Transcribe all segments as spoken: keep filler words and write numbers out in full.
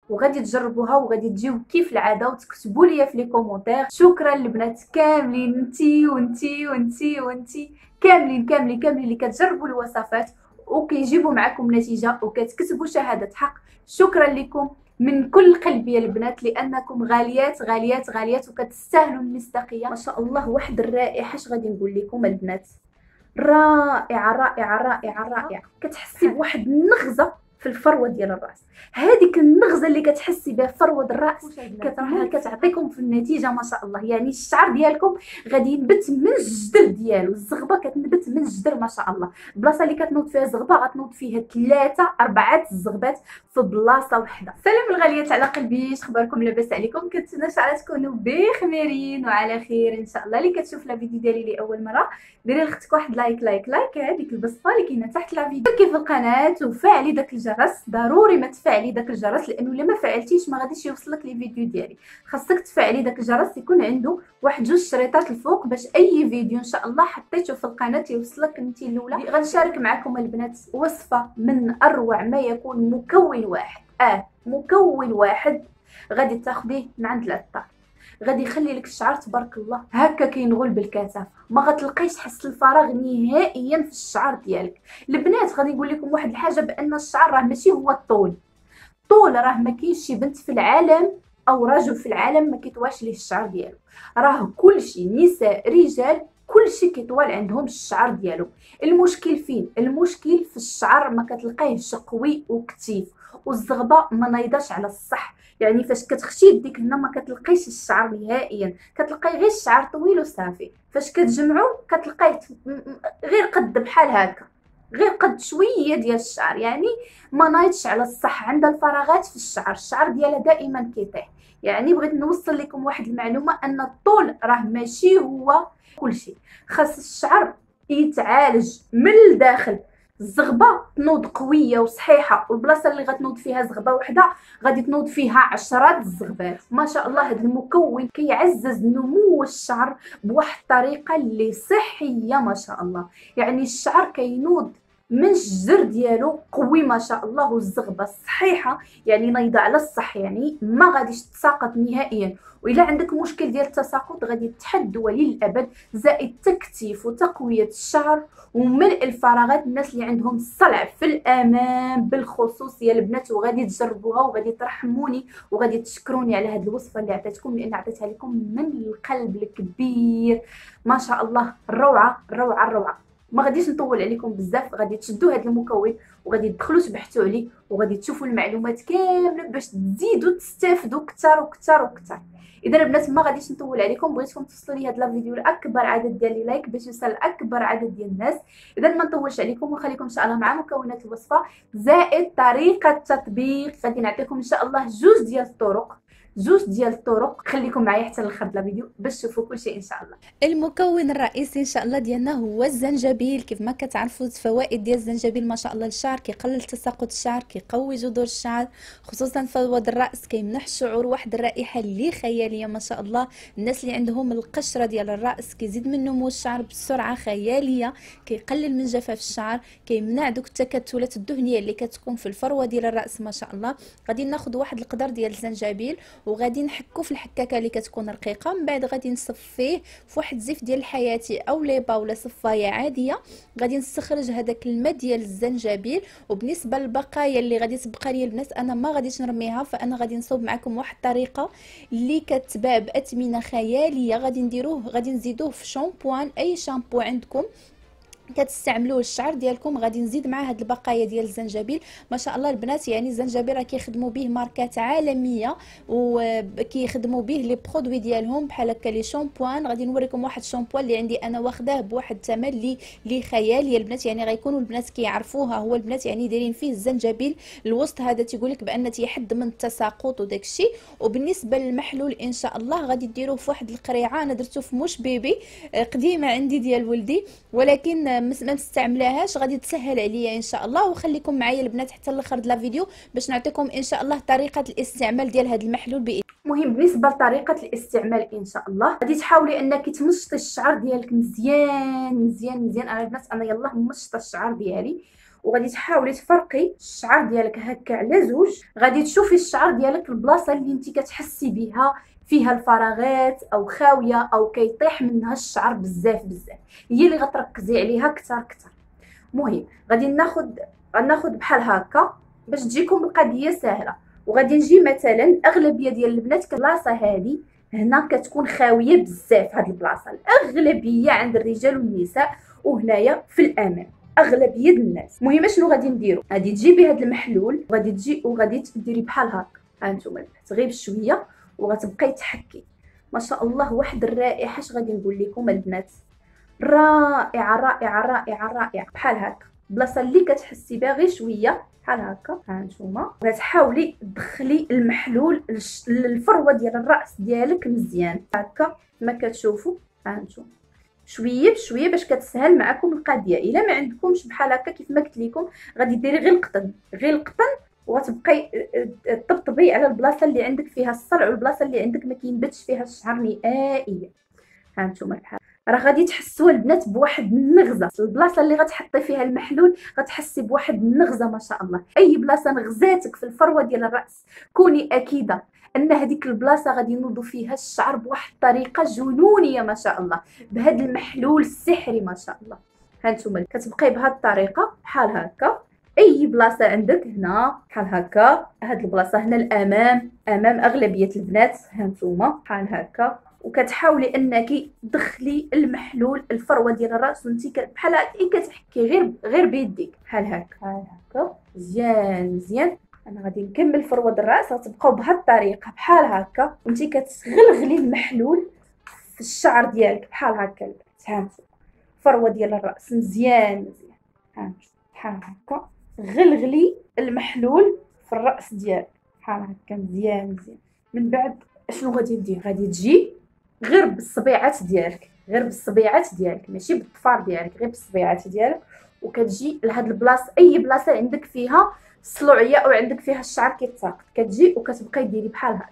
وغادي تجربوها وغادي تجيو كيف العاده وتكتبوا لي في لي كومونتير. شكرا البنات كاملين، انتي وانتي وانتي وانتي كاملين كاملين كاملين اللي كتجربوا الوصفات وكيجيبوا معكم نتيجه وكتكتبوا شهاده حق. شكرا لكم من كل قلبي يا البنات، لانكم غاليات غاليات غاليات وكتستاهلوا المصداقيه. ما شاء الله واحد الرائحه. اش غادي نقول لكم البنات، رائعه رائعه رائعه رائعه. كتحسي بواحد النغزه في الفروه ديال الراس، هذيك النغزه اللي كتحسي بها في فروه الراس كتراها كتعطيكم في النتيجه ما شاء الله. يعني الشعر ديالكم غادي ينبت من الجدر ديالو، الزغبه كتنبت من الجدر ما شاء الله. البلاصه اللي كتنوض فيها زغبه غتنوض فيها ثلاثه اربعه الزغبات في بلاصه وحده. سلام الغاليات على قلبي، اش اخباركم؟ لاباس عليكم؟ كنتمنى ان شاء الله تكونوا بخيرين وعلى خير ان شاء الله. اللي كتشوف لا فيديو ديالي لاول مره ديري لختك واحد لايك لايك لايك، هذيك البصمه اللي كاينه تحت لا فيديو، كيف القناه وفعلي داك الجرس. ضروري ما تفعلي داك الجرس، لانه الا ما فعلتيش ما غاديش يوصلك لي فيديو ديالي. خاصك تفعلي داك الجرس، يكون عنده واحد جوج شريطات الفوق باش اي فيديو ان شاء الله حطيته في القناه يوصلك انت الاولى. غنشارك معكم البنات وصفه من اروع ما يكون، مكون واحد اه مكون واحد غادي تاخديه من عند العطار، غادي يخلي لك الشعر تبارك الله هكا كينغول بالكثافه. ما غتلقايش تحس الفراغ نهائيا في الشعر ديالك. البنات غادي نقول لكم واحد الحاجه، بان الشعر راه ماشي هو الطول. الطول راه ما كاينش شي بنت في العالم او رجل في العالم ما كيطواش ليه الشعر ديالو. راه كلشي نساء رجال كلشي كيطوال عندهم الشعر ديالو. المشكل فين؟ المشكل في الشعر ما كتلقايهش قوي وكثيف، والزغبه ما نايضاش على الصح. يعني فاش كتخشي يديك هنا ما كتلقايش الشعر نهائيا، كتلقاي غير الشعر طويل وصافي. فاش كتجمعو كتلقاي غير قد بحال هكا، غير قد شويه ديال الشعر، يعني ما نايضش على الصح. عندها الفراغات في الشعر، الشعر ديالها دائما كيطيح. يعني بغيت نوصل لكم واحد المعلومه، ان الطول راه ماشي هو كلشي. خاص الشعر يتعالج من الداخل. الزغبه تنوض قويه وصحيحه، والبلاصه اللي غتنوض فيها زغبه وحده غادي تنوض فيها عشرات الزغبات. ما شاء الله هذا المكون كيعزز نمو الشعر بواحد الطريقه اللي صحيه ما شاء الله. يعني الشعر كينوض من الجذر ديالو قوي ما شاء الله، والزغبه صحيحه يعني نايضه على الصح، يعني ما غاديش تساقط نهائيا. والا عندك مشكل ديال التساقط غادي تحد وللابد. زائد تكثيف وتقويه الشعر وملء الفراغات. الناس اللي عندهم الصلع في الامام بالخصوص يا البنات، وغادي تجربوها وغادي ترحموني وغادي تشكروني على هذه الوصفه اللي عطيتكم، لان عطيتها لكم من القلب الكبير. ما شاء الله الروعه الروعه الروعه. ما غاديش نطول عليكم بزاف، غادي تشدوا هذا المكون وغادي تدخلوا تبحثوا عليه وغادي تشوفوا المعلومات كامله باش تزيدوا تستافدوا اكثر واكثر واكثر. اذا البنات ما غاديش نطول عليكم، بغيتكم توصلوا لي هذا الفيديو لاكبر عدد ديال لي لايك باش يوصل لاكبر عدد ديال الناس. اذا ما نطولش عليكم ونخليكم ان شاء الله مع مكونات الوصفه زائد طريقه التطبيق. غادي نعطيكم ان شاء الله جوج ديال الطرق جوج ديال الطرق. خليكم معايا حتى لاخر الفيديو باش تشوفوا كل شيء ان شاء الله. المكون الرئيسي ان شاء الله ديالنا هو الزنجبيل. كيف ما كتعرفوا الفوائد ديال الزنجبيل ما شاء الله للشعر، كيقلل تساقط الشعر، كيقوي جذور الشعر خصوصا فروه الراس، كيمنح الشعور واحد الرائحه اللي خياليه ما شاء الله. الناس اللي عندهم القشره ديال الراس كيزيد من نمو الشعر بسرعه خياليه، كيقلل من جفاف الشعر، كيمنع دوك التكتلات الدهنيه اللي كتكون في الفروه ديال الراس ما شاء الله. غادي ناخذ واحد القدر ديال الزنجبيل وغادي نحكو في الحكاكه اللي كتكون رقيقه، من بعد غادي نصفيه في واحد زيف ديال الحياتي او ليبا ولا صفايه عاديه. غادي نستخرج هذاك الماء ديال الزنجبيل، وبالنسبه للبقايا اللي غادي تبقى لي البنات انا ما غاديش نرميها، فانا غادي نصوب معكم واحد الطريقه اللي كتباع باثمنه خياليه. غادي نديروه غادي نزيدوه في شامبوان، اي شامبو عندكم كتستعملوه الشعر ديالكم. غادي نزيد مع هاد البقايا ديال الزنجبيل ما شاء الله البنات. يعني الزنجبيل راه كيخدموا به ماركات عالميه وكيخدموا به لي برودوي ديالهم بحال هكا لي شامبوان. غادي نوريكم واحد الشامبوان اللي عندي انا واخداه بواحد الثمن اللي لي خيالي البنات، يعني غيكونوا البنات كيعرفوها هو البنات، يعني دايرين فيه الزنجبيل الوسط هذا تيقول لك بان تيحد من التساقط وداك الشيء. وبالنسبه للمحلول ان شاء الله غادي ديروه في واحد القريعه، انا درته في موش بيبي قديمه عندي ديال ولدي ولكن ما نستعملهاش، غادي تسهل عليا ان شاء الله. وخليكم معايا البنات حتى الاخر ديال الفيديو باش نعطيكم ان شاء الله طريقه الاستعمال ديال هذا المحلول بإذن. مهم بالنسبه لطريقه الاستعمال ان شاء الله غادي تحاولي انك تمشطي الشعر ديالك مزيان مزيان مزيان. انا البنات انا يلاه مشطه الشعر ديالي وغادي تحاولي تفرقي الشعر ديالك هكا على زوج. غادي تشوفي الشعر ديالك البلاصه اللي انت كتحسي بها فيها الفراغات او خاويه او كيطيح منها الشعر بزاف بزاف، هي اللي غتركزي عليها كتر كتر. المهم غادي ناخد غناخد بحال هكا باش تجيكم القضيه سهله. وغادي نجي مثلا اغلبيه ديال البنات البلاصه هذه هنا كتكون خاويه بزاف. هاد البلاصه الاغلبيه عند الرجال والنساء وهنايا في الامام اغلبيه الناس. المهم شنو غادي نديرو؟ غادي تجيبي هاد المحلول وغادي تجي وغادي ديري بحال هكا، ها نتوما البنات، غير بشويه وغتبقاي تحكي. ما شاء الله واحد الرائحه، اش غادي نقول لكم البنات، رائعه رائعه رائعه رائعه. بحال هكا بلاصه اللي كتحسي بها غير شويه بحال هكا، ها نتوما غتحاولي تدخلي المحلول للفروه ديال الراس ديالك مزيان هكا كما كتشوفوا، ها نتوما شويه بشويه باش كتسهل معكم القضيه. الا ما عندكمش بحال هكا كيف ما قلت لكم غادي ديري غير القطن، غير القطن، وغتبقاي طبطبي على البلاصه اللي عندك فيها الصلع والبلاصه اللي عندك ما كينبتش فيها الشعر نهائيا. ها نتوما بحال راه غادي تحسوا البنات بواحد النغزه. البلاصه اللي غتحطي فيها المحلول غتحسي بواحد النغزه ما شاء الله. اي بلاصه نغزاتك في الفروه ديال الراس كوني اكيده ان هذيك البلاصه غادي ينوض فيها الشعر بواحد الطريقه جنونيه ما شاء الله بهذا المحلول السحري ما شاء الله. هانتوما كتبقاي بهذه الطريقه بحال هكا. اي بلاصه عندك هنا بحال هكا، هاد البلاصه هنا الامام، امام اغلبيه البنات، هانتوما بحال هكا. وكتحاولي انك تدخلي المحلول الفروه ديال الراس وانت بحال هكا كتحكي غير غير بيديك بحال هكا، بحال هكا مزيان مزيان. انا غادي نكمل فروه الراس، غتبقاو بهاد الطريقه بحال هكا وانت كتغلغلي المحلول في الشعر ديالك بحال هكا البنات. هانتوما فروه ديال الراس مزيان مزيان، هانتوما بحال هكا غلغلي المحلول في الراس ديالك بحال هكا مزيان مزيان. من بعد اشنو غادي دير؟ غادي تجي غير بالصبيعات ديالك، غير بالصبيعات ديالك ماشي بالضفار ديالك، غير بالصبيعات ديالك، وكتجي لهاد البلاصه اي بلاصه عندك فيها الصلوعيه او عندك فيها الشعر كيتساقط كتجي وكتبقاي ديري بحال هكا.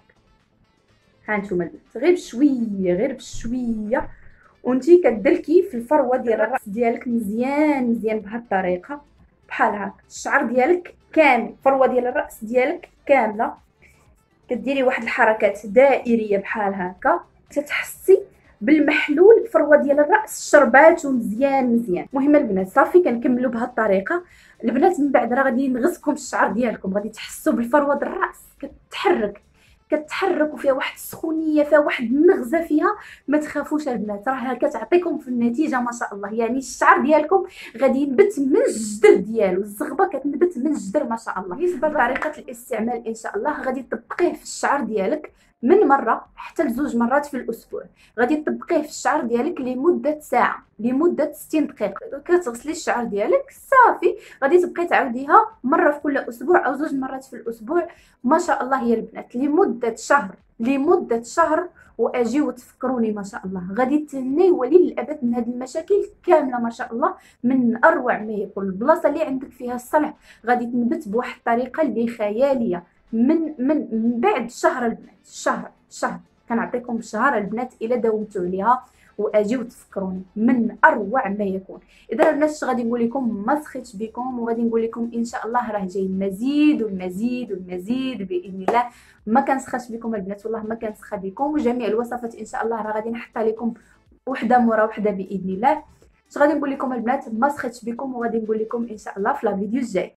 هانتوما البنات غير بشويه غير بشويه وانتي كدلكي في الفروه ديال الراس ديالك مزيان مزيان بهاد الطريقه بحال هكا. الشعر ديالك كامل، الفروه ديال الراس ديالك كامله كديري واحد الحركات دائريه بحال هكا تتحسي بالمحلول الفروه ديال الراس شرباتو مزيان مزيان. المهم البنات صافي كنكملوا بهذه الطريقه. البنات من بعد راه غادي ينغزكم الشعر ديالكم، غادي تحسوا بالفروه ديال الراس كتحرك كتحرك وفيها واحد السخونيه، فيها واحد النغزه فيها. ما تخافوش البنات راه كتعطيكم في النتيجه ما شاء الله. يعني الشعر ديالكم غادي ينبت من الجدر ديالو، الزغبه كتنبت من الجدر ما شاء الله. بالنسبه لطريقه الاستعمال ان شاء الله غادي تطبقيه في الشعر ديالك من مره حتى لزوج مرات في الاسبوع. غادي تطبقيه في الشعر ديالك لمده ساعه، لمده ستين دقيقه. كتغسلي الشعر ديالك صافي غادي تبقاي تعاوديها مره في كل اسبوع او زوج مرات في الاسبوع ما شاء الله يا البنات لمده شهر، لمده شهر. واجي وتفكروني ما شاء الله غادي تهني وللابد من هذه المشاكل كامله ما شاء الله. من اروع ما يكون البلاصه اللي عندك فيها الصلع غادي تنبت بواحد الطريقه اللي خياليه من من من بعد شهر البنات. شهر شهر كنعطيكم شهر البنات الا داومتوا عليها واجي وتفكروني من اروع ما يكون. اذا البنات اش غادي نقول لكم، ما سخيتش بكم وغادي نقول لكم ان شاء الله راه جاي المزيد والمزيد والمزيد باذن الله. ما كنسخاش بكم البنات والله ما كنسخى بكم. وجميع الوصفات ان شاء الله راه غادي نحطها لكم وحده مورا وحده باذن الله. اش غادي نقول لكم البنات، ما سخيتش بكم وغادي نقول لكم ان شاء الله في لا فيديو الجاي.